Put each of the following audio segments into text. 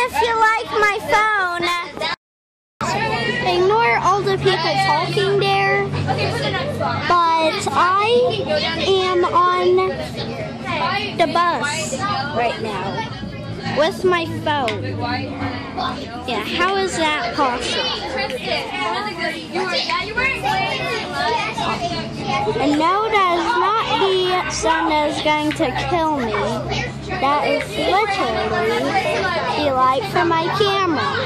if you like my phone. Ignore all the people talking there, but I am on the bus right now with my phone. Yeah, how is that possible? And no, that is not the sun that is going to kill me. That is literally the light from my camera.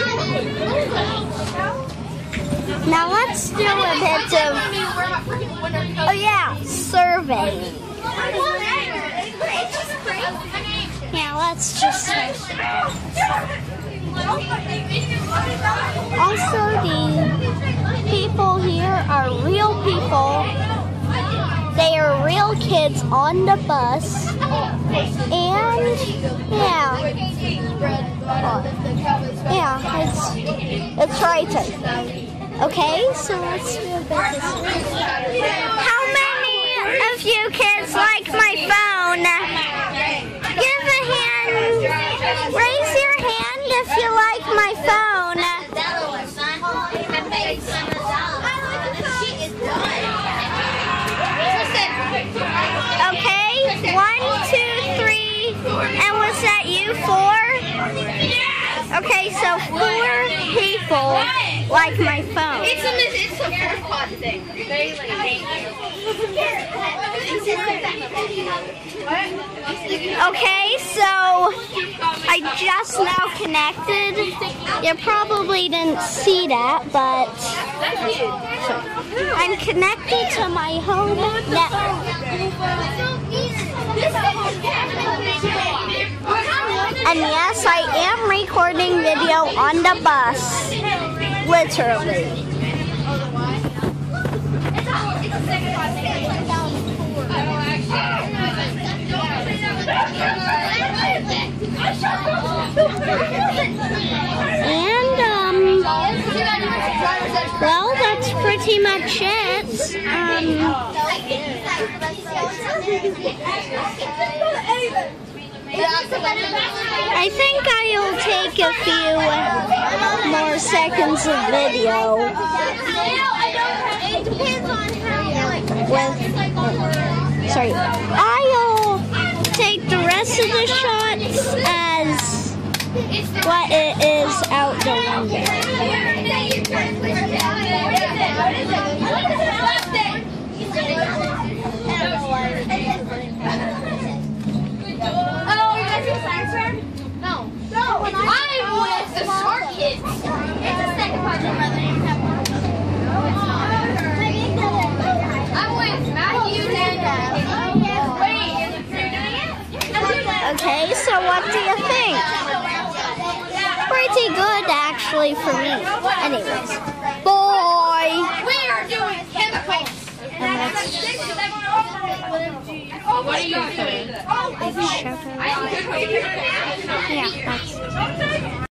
Now let's do a bit of, oh yeah, surveying. Yeah, let's just also, the people here are real people. They are real kids on the bus. And yeah, it's writing. Okay, so let's do a bit of this. How many of you kids like my phone? Give a hand. Raise your hand if you like my phone. Okay, 1, 2, 3. And was that you? 4? Okay, so 4 people like my phone. It's a 4-pod thing. Okay, so I just now connected. You probably didn't see that, but I'm connected to my home network. And yes, I am recording video on the bus. Literally. And, well, that's pretty much it. I think I'll take a few more seconds of video I'll take the rest of the shots as what it is out the window. No. I'm with the smart kids. It's the second part of I'm with Matthew and Okay, so what do you think? Pretty good, actually, for me. Anyways, boy. We are doing chemicals. What are you doing? Yeah, that's